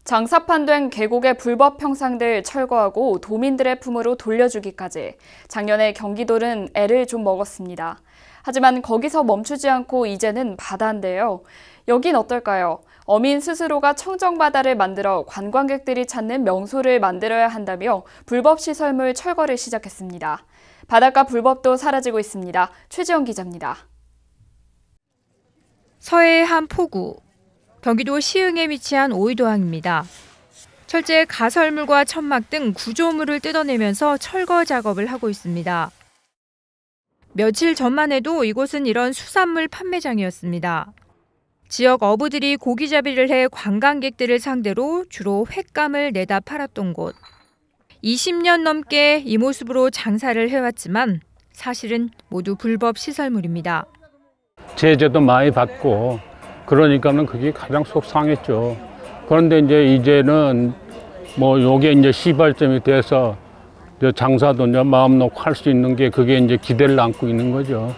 장사판된 계곡의 불법 평상들 철거하고 도민들의 품으로 돌려주기까지 작년에 경기도는 애를 좀 먹었습니다. 하지만 거기서 멈추지 않고 이제는 바다인데요. 여긴 어떨까요? 어민 스스로가 청정바다를 만들어 관광객들이 찾는 명소를 만들어야 한다며 불법 시설물 철거를 시작했습니다. 바닷가 불법도 사라지고 있습니다. 최지영 기자입니다. 서해의 한 포구, 경기도 시흥에 위치한 오이도항입니다. 철제 가설물과 천막 등 구조물을 뜯어내면서 철거 작업을 하고 있습니다. 며칠 전만 해도 이곳은 이런 수산물 판매장이었습니다. 지역 어부들이 고기잡이를 해 관광객들을 상대로 주로 횟감을 내다 팔았던 곳. 20년 넘게 이 모습으로 장사를 해왔지만 사실은 모두 불법 시설물입니다. 제재도 많이 받고 그러니까는 그게 가장 속상했죠. 그런데 이제는 뭐 요게 이제 시발점이 돼서 장사도 이제 마음 놓고 할 수 있는 게 그게 이제 기대를 안고 있는 거죠.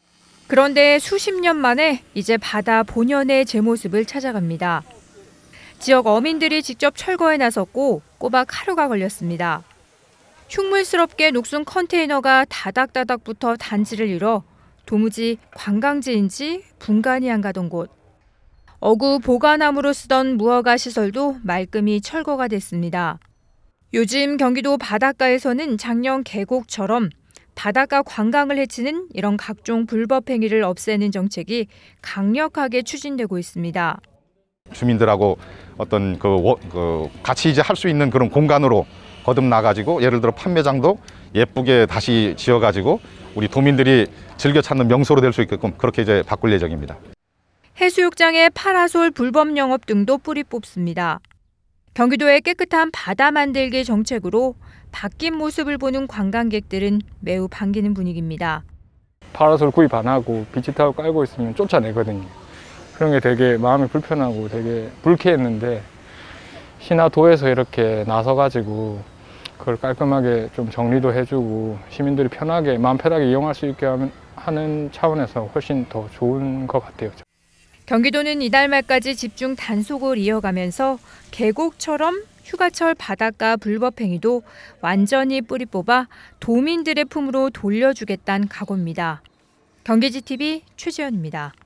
그런데 수십 년 만에 이제 바다 본연의 제 모습을 찾아갑니다. 지역 어민들이 직접 철거에 나섰고 꼬박 하루가 걸렸습니다. 흉물스럽게 녹슨 컨테이너가 다닥다닥 붙어 단지를 이뤄 도무지 관광지인지 분간이 안 가던 곳. 어구 보관함으로 쓰던 무허가 시설도 말끔히 철거가 됐습니다. 요즘 경기도 바닷가에서는 작년 계곡처럼 바닷가 관광을 해치는 이런 각종 불법 행위를 없애는 정책이 강력하게 추진되고 있습니다. 주민들하고 어떤 같이 이제 할 수 있는 그런 공간으로 거듭나가지고 예를 들어 판매장도 예쁘게 다시 지어가지고 우리 도민들이 즐겨 찾는 명소로 될 수 있게끔 그렇게 이제 바꿀 예정입니다. 해수욕장의 파라솔 불법 영업 등도 뿌리 뽑습니다. 경기도의 깨끗한 바다 만들기 정책으로 바뀐 모습을 보는 관광객들은 매우 반기는 분위기입니다. 파라솔 구입 안 하고 비치타워 깔고 있으면 쫓아내거든요. 그런 게 되게 마음이 불편하고 되게 불쾌했는데 신화도에서 이렇게 나서가지고 그걸 깔끔하게 좀 정리도 해주고 시민들이 편하게 마음 편하게 이용할 수 있게 하는 차원에서 훨씬 더 좋은 것 같아요. 경기도는 이달 말까지 집중 단속을 이어가면서 계곡처럼 휴가철 바닷가 불법 행위도 완전히 뿌리 뽑아 도민들의 품으로 돌려주겠다는 각오입니다. 경기지TV 최지연입니다.